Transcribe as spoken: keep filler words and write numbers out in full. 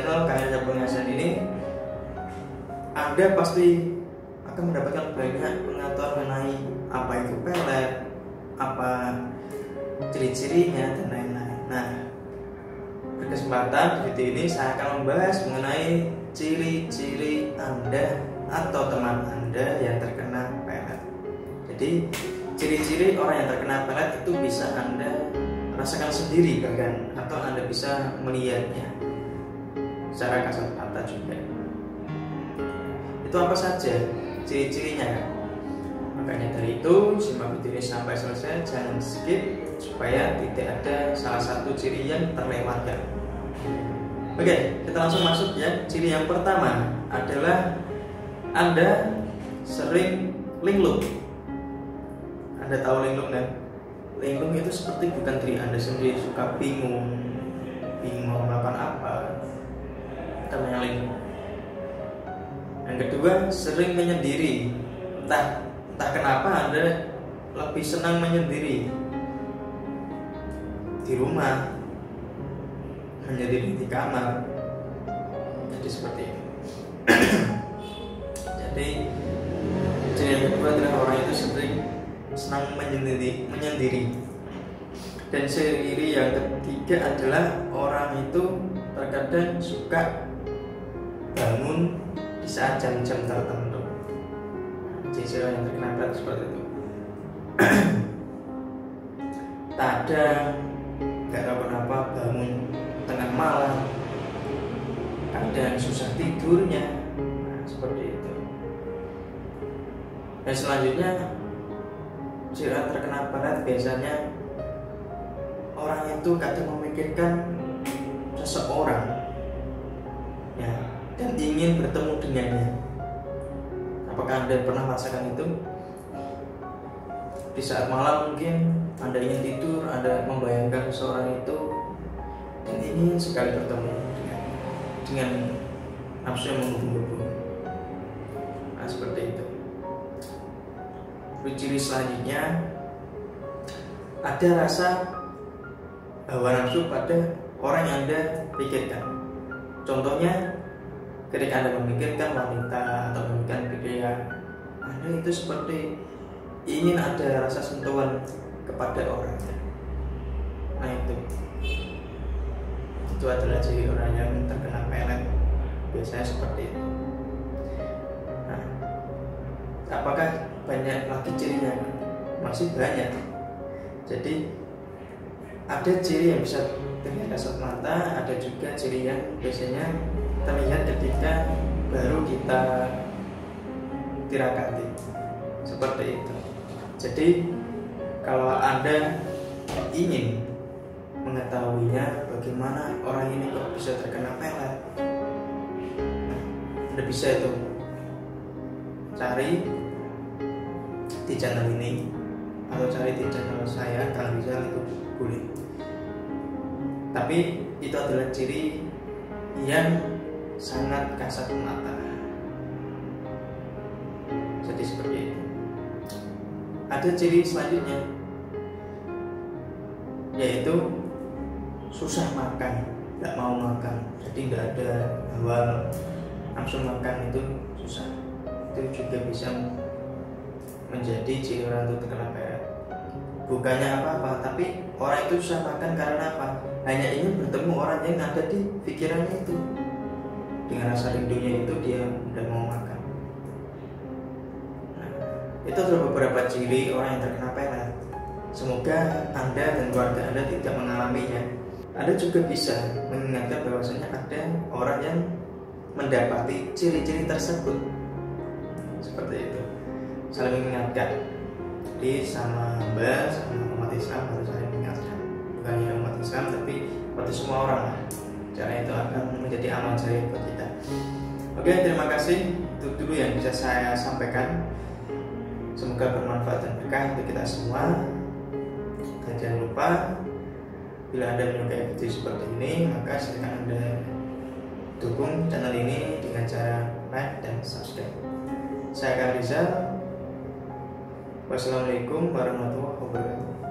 channel Karya Penghasilan ini, Anda pasti akan mendapatkan banyak pengetahuan mengenai apa itu pelet, apa ciri-cirinya dan lain-lain. Nah, berkesempatan di video ini saya akan membahas mengenai ciri-ciri Anda atau teman Anda yang terkena pelet. Jadi ciri-ciri orang yang terkena pelet itu bisa Anda rasakan sendiri bahkan, atau Anda bisa melihatnya secara kasat mata juga. Itu apa saja ciri-cirinya kan? Makanya dari itu simak video ini sampai selesai, jangan skip supaya tidak ada salah satu ciri yang terlewatkan. Oke, kita langsung masuk ya. Ciri yang pertama adalah Anda sering linglung. Anda tahu linglung kan? Linglung itu seperti bukan diri Anda sendiri, suka bingung, bingung mau melakukan apa. Namanya linglung. Yang kedua, sering menyendiri. Entah entah kenapa Anda lebih senang menyendiri di rumah, menyendiri di kamar. Jadi seperti itu. Jadi ciri yang kedua adalah orang itu sering senang menyendiri, menyendiri. Dan ciri yang ketiga adalah orang itu terkadang suka bangun di saat jam-jam tertentu. Ciri yang terkena pelet seperti itu. Kadang nggak tahu kenapa bangun tengah malam, kadang susah tidurnya, nah, seperti itu. Dan selanjutnya, ciri yang terkena pelet biasanya orang itu kadang memikirkan seseorang, ya, dan ingin bertemu dengannya. Apakah Anda pernah merasakan itu? Di saat malam mungkin Anda ingin tidur, Anda membayangkan seseorang itu dan ingin sekali bertemu dengan, dengan nafsu yang menggebu-gebu. Nah, seperti itu. Ciri selanjutnya ada rasa hawa nafsu pada orang yang Anda pikirkan. Contohnya, ketika Anda memikirkan wanita atau memikirkan pria, Anda itu seperti ingin ada rasa sentuhan kepada orangnya. Nah, itu itu adalah ciri orang yang terkena pelet. Biasanya seperti itu. Nah, apakah banyak lagi cirinya? Masih banyak. Jadi ada ciri yang bisa terlihat kasat mata, ada juga ciri yang biasanya terlihat ketika baru kita tirakati, seperti itu. Jadi kalau Anda ingin mengetahuinya bagaimana orang ini kok bisa terkena pelet, Anda bisa itu cari di channel ini atau cari di channel saya, kalau bisa itu boleh. Tapi itu adalah ciri yang sangat kasat mata. Jadi seperti itu. Ada ciri selanjutnya, yaitu susah makan, nggak mau makan. Jadi nggak ada hawa nafsu makan, itu susah. Itu juga bisa menjadi ciri orang itu terkena pelet. Bukannya apa-apa, tapi orang itu susah makan karena apa? Hanya ingin bertemu orang yang ada di pikirannya itu. Dengan rasa rindunya itu dia udah mau makan. Nah, itu adalah beberapa ciri orang yang terkena pelet. Semoga Anda dan keluarga Anda tidak mengalaminya. Anda juga bisa mengingatkan bahwasanya ada orang yang mendapati ciri-ciri tersebut. Seperti itu. Saling mengingatkan. Jadi sama hamba, sama umat Islam harus saling mengingatkan. Bukan hanya umat Islam, tapi buat semua orang. Cara itu akan menjadi amal jariah buat kita. Oke, terima kasih. Itu dulu yang bisa saya sampaikan. Semoga bermanfaat dan berkah untuk kita semua. Dan jangan lupa, bila Anda menyukai video seperti ini, maka silakan Anda dukung channel ini dengan cara like dan subscribe. Saya Kak Rizal. Wassalamualaikum warahmatullahi wabarakatuh.